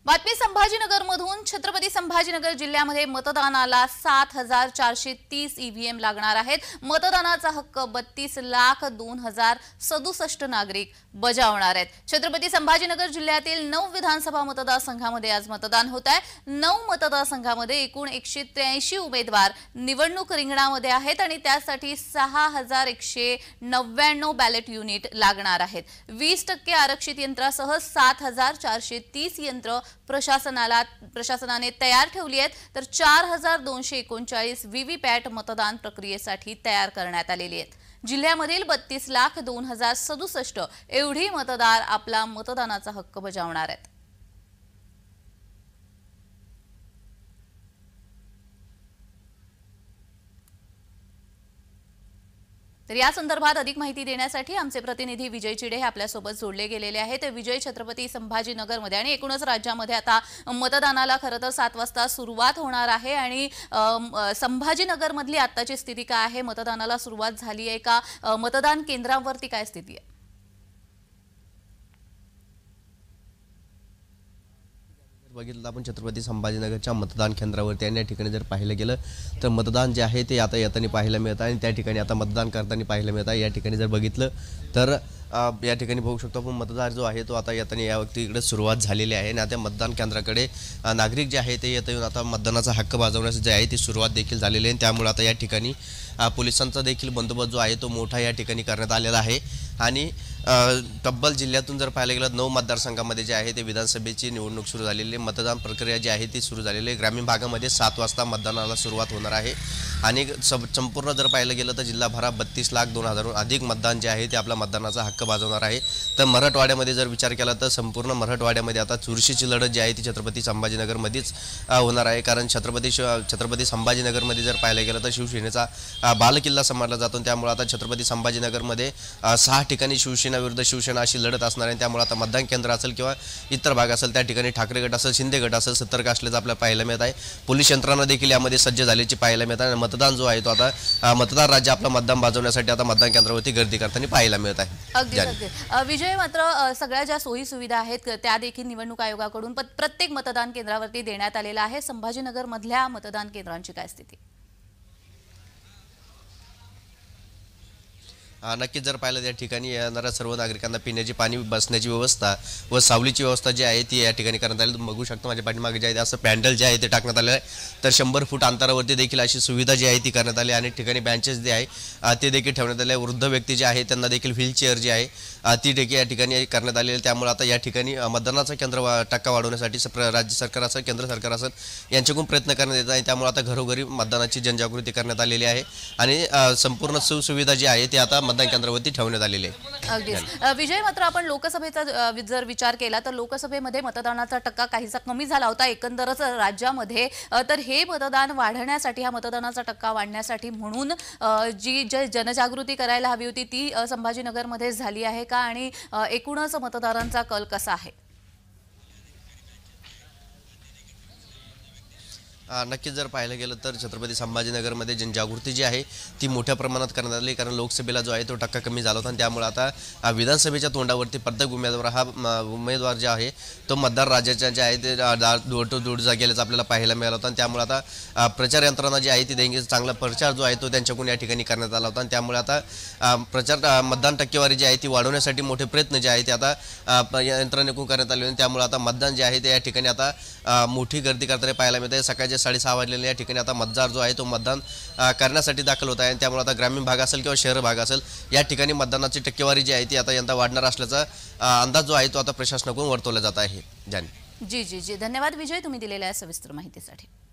बातमी संभाजीनगरमधून। छत्रपती संभाजीनगर जिल्ह्यामध्ये मतदानाला 7430 ईव्हीएम लागणार आहेत। मतदानाचा हक्क 32,02,067 नागरिक बजावणार आहेत। छत्रपती संभाजीनगर जिल्ह्यातील 9 विधानसभा मतदारसंघांमध्ये आज मतदान होत आहे। 9 मतदारसंघांमध्ये एकूण 183 उमेदवार निवडणूक रिंगणामध्ये आहेत आणि त्यासाठी 6199 बॅलेट युनिट लागणार आहेत। 20% आरक्षित यंत्रासह 7430 यंत्र प्रशासनाने तयार ठेवली आहेत, तर 4239 व्हीव्हीपॅट मतदान प्रक्रियेसाठी तयार करण्यात आलेली आहेत। जिल्ह्यामधील 32,02,067 एवढी मतदार आपला मतदानाचा हक्क बजावणार आहेत। तर या संदर्भात अधिक माहिती देण्यासाठी आमचे प्रतिनिधी विजय चिडे हे आपल्या सोबत जोडले गेलेले आहेत। विजय, छत्रपती संभाजीनगरमध्ये आणि एकूणच राज्यामध्ये आता मतदानाला खरं तर 7 वाजता सुरुवात होणार आहे आणि संभाजीनगरमधली आत्ताची स्थिती काय आहे? मतदानाला सुरुवात झाली आहे का? मतदान केंद्रावरती काय स्थिती आहे? बघितलं आपण छत्रपती संभाजीनगरच्या मतदान केंद्रावरती आणि या ठिकाणी जर पाहिलं गेलं तर मतदान जे आहे ते आता येताना पाहायला मिळतं आणि त्या ठिकाणी आता मतदान करताना पाहायला मिळतं। या ठिकाणी जर बघितलं तर या ठिकाणी बघू शकतो आपण मतदार जो आहे तो आता येताना या वक्ती इकडे सुरुवात झालेली आहे आणि आता मतदान केंद्राकडे नागरिक जे आहे ते येत येऊन आता मतदानाचा हक्क बजावण्याची जी आहे ती सुरुवात देखील झालेली आहे। त्यामुळे आता या ठिकाणी पोलिसांचा देखील बंदोबस्त जो आहे तो मोठा या ठिकाणी करण्यात आलेला आहे आणि तब्बल जिल्ह्यातून जर पाहायला गेलं 9 मतदारसंघांमध्ये जे आहे ते विधानसभेची निवडणूक सुरू झालेली आहे। मतदान प्रक्रिया जी आहे ती सुरू झालेली आहे। ग्रामीण भागामध्ये 7 वाजता मतदानाला सुरुवात होणार आहे आणि संपूर्ण जर पाहिलं गेलं तर जिल्हाभरात 32,02,000 अधिक मतदान जे आहे ते आपला मतदानाचा हक्क बजावणार आहे। तर मराठवाड्यामध्ये जर विचार केला तर संपूर्ण मराठवाड्यामध्ये आता चुरशीची लढत जी आहे ती छत्रपती संभाजीनगरमध्येच होणार आहे। कारण छत्रपती संभाजीनगरमध्ये जर पाहिलं गेलं तर शिवसेनेचा बालकिल्ला समजला जातो। त्यामुळे आता छत्रपती संभाजीनगरमध्ये 6 ठिकाणी शिवसेना विरुद्ध शिवसेना अशी लढत असणार आहे। त्यामुळे आता मतदान केंद्र असेल किंवा इतर भाग असेल त्या ठिकाणी ठाकरे गट असेल, शिंदे गट असेल सतर्क असल्याचं आपल्याला पाहायला मिळत आहे। पोलीस यंत्रणा देखील यामध्ये सज्ज झाल्याची पाहायला मिळत आहे। मतदान जो आहे तो आता मतदार राज्य आपला मतदान बजावण्यासाठी आता मतदान केंद्रावरती गर्दी करताना पाहायला मिळत आहे। अगदी विजय, मात्र सगळ्या ज्या सोयी सुविधा आहेत त्या देखील निवडणूक आयोगाकडून प्रत्येक मतदान केंद्रावरती देण्यात आलेला आहे। संभाजीनगर मधल्या मतदान केंद्रांची काय स्थिती? नक्कीच जर पाहिलं त्या ठिकाणी येणाऱ्या सर्व नागरिकांना पिण्याची पाणी, बसण्याची व्यवस्था व सावलीची व्यवस्था जी आहे ती या ठिकाणी करण्यात आली। बघू शकतो माझ्या पाठीमागे जे आहे असं पॅन्डल जे आहे ते टाकण्यात आलेलं आहे। तर 100 फूट अंतरावरती देखील अशी सुविधा जी आहे ती करण्यात आली आणि ठिकाणी बेंचेस जे आहे ते देखील ठेवण्यात आले। वृद्ध व्यक्ती जे आहे त्यांना देखील व्हीलचेअर जी आहे ती देखील या ठिकाणी करण्यात आलेली आहे। त्यामुळे आता या ठिकाणी मतदानाचा केंद्र टक्का वाढवण्यासाठी राज्य सरकार असेल, केंद्र सरकार असेल यांच्याकडून प्रयत्न करण्यात येत आहे। त्यामुळे आता घरोघरी मतदानाची जनजागृती करण्यात आलेली आहे आणि संपूर्ण सुविधा जी आहे ती आता मतदान केंद्रावरती ठेवण्यात आलेली आहे। अगदीच विजय, मात्र आपण लोकसभेचा जर विचार केला तर लोकसभेमध्ये मतदानाचा टक्का काहीसा कमी झाला होता एकंदरच राज्यामध्ये। तर हे मतदान वाढण्यासाठी, हा मतदानाचा टक्का वाढण्यासाठी म्हणून जी जनजागृती करायला हवी होती ती संभाजीनगरमध्ये झाली आहे का? आणि एकूणच मतदारांचा कल कसा आहे? नक्कीच जर पाहिलं गेलं तर छत्रपती संभाजीनगरमध्ये जनजागृती जी आहे ती मोठ्या प्रमाणात करण्यात आली। कारण लोकसभेला जो आहे तो टक्का कमी झाला होता आणि त्यामुळे आता विधानसभेच्या तोंडावरती प्रत्येक उमेदवार जे आहे तो मतदार राज्याच्या जे आहे ते डोर टू डोर गेल्याचं आपल्याला पाहायला मिळालं होतं। आणि त्यामुळे आता प्रचार यंत्रणा जी आहे ती देणगी चांगला प्रचार जो आहे तो त्यांच्याकडून या ठिकाणी करण्यात आला होता आणि त्यामुळे आता मतदान टक्केवारी जी आहे ती वाढवण्यासाठी मोठे प्रयत्न जे आहे ते आता यंत्रणेकडून करण्यात आले आणि त्यामुळे आता मतदान जे आहे ते या ठिकाणी आता मोठी गर्दी करताना पाहायला मिळते। सकाळच्या 6:30 वाजलेल्या या ठिकाणी आता मतदार जो आहे तो मतदान करण्यासाठी दाखल होत आहे आणि त्यामुळे आता ग्रामीण भाग असेल किंवा शहर भाग असेल या ठिकाणी मतदानाची टक्केवारी जी आहे ती आता यंदा वाढणार असल्याचा अंदाज जो आहे तो आता प्रशासनाकडून वर्तवला जात आहे। जी, धन्यवाद विजय, तुम्ही दिलेल्या सविस्तर माहितीसाठी।